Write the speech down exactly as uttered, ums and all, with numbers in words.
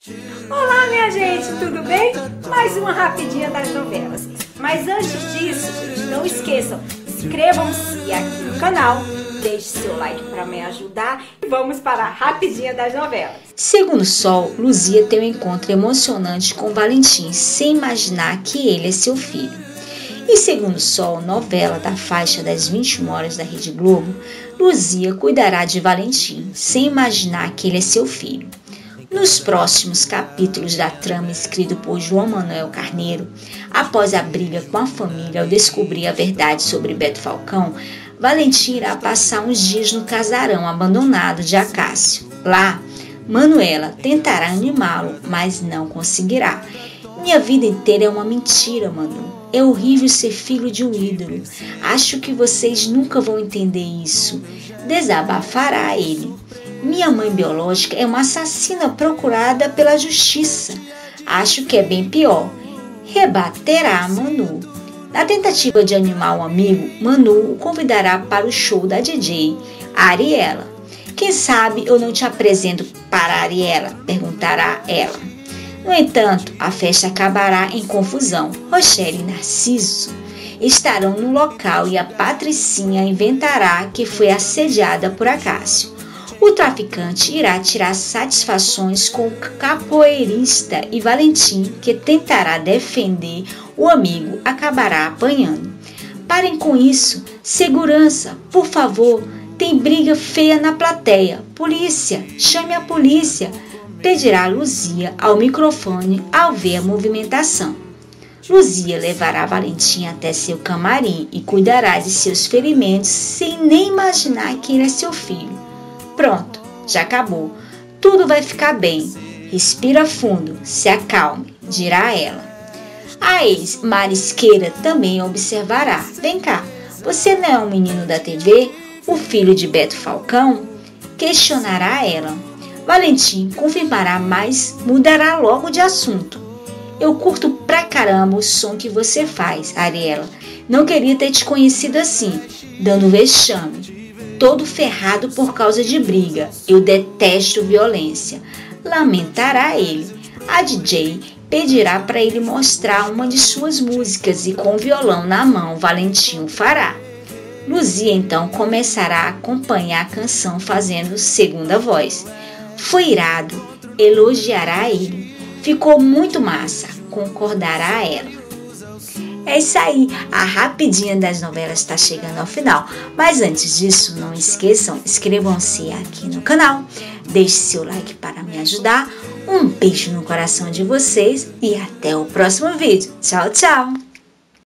Olá, minha gente, tudo bem? Mais uma rapidinha das novelas. Mas antes disso, não esqueçam, inscrevam-se aqui no canal, deixe seu like para me ajudar e vamos para a rapidinha das novelas. Segundo Sol, Luzia tem um encontro emocionante com Valentim, sem imaginar que ele é seu filho. E segundo Sol, novela da faixa das vinte e uma horas da Rede Globo, Luzia cuidará de Valentim, sem imaginar que ele é seu filho. Nos próximos capítulos da trama escrito por João Manuel Carneiro, após a briga com a família ao descobrir a verdade sobre Beto Falcão, Valentim irá passar uns dias no casarão abandonado de Acácio. Lá, Manuela tentará animá-lo, mas não conseguirá. Minha vida inteira é uma mentira, Manu. É horrível ser filho de um ídolo. Acho que vocês nunca vão entender isso. Desabafará ele. Minha mãe biológica é uma assassina procurada pela justiça. Acho que é bem pior. Rebaterá Manu. Na tentativa de animar o amigo, Manu o convidará para o show da D J, a Ariela. Quem sabe eu não te apresento para a Ariela? Perguntará ela. No entanto, a festa acabará em confusão. Rochelle e Narciso estarão no local e a Patricinha inventará que foi assediada por Acácio. O traficante irá tirar satisfações com o capoeirista e Valentim, que tentará defender o amigo, acabará apanhando. Parem com isso. Segurança, por favor. Tem briga feia na plateia. Polícia, chame a polícia. Pedirá Luzia ao microfone ao ver a movimentação. Luzia levará Valentim até seu camarim e cuidará de seus ferimentos sem nem imaginar que ele é seu filho. Pronto, já acabou. Tudo vai ficar bem. Respira fundo, se acalme, dirá ela. A ex Marisqueira também observará. Vem cá, você não é um menino da T V? O filho de Beto Falcão? Questionará ela. Valentim confirmará, mas mudará logo de assunto. Eu curto pra caramba o som que você faz, Ariela. Não queria ter te conhecido assim, dando vexame. Todo ferrado por causa de briga. Eu detesto violência. Lamentará ele. A D J pedirá para ele mostrar uma de suas músicas e com o violão na mão, Valentim o fará. Luzia então começará a acompanhar a canção fazendo segunda voz. Foi irado, elogiará ele. Ficou muito massa, concordará ela. É isso aí, a rapidinha das novelas está chegando ao final. Mas antes disso, não esqueçam, inscrevam-se aqui no canal, deixe seu like para me ajudar. Um beijo no coração de vocês e até o próximo vídeo. Tchau, tchau!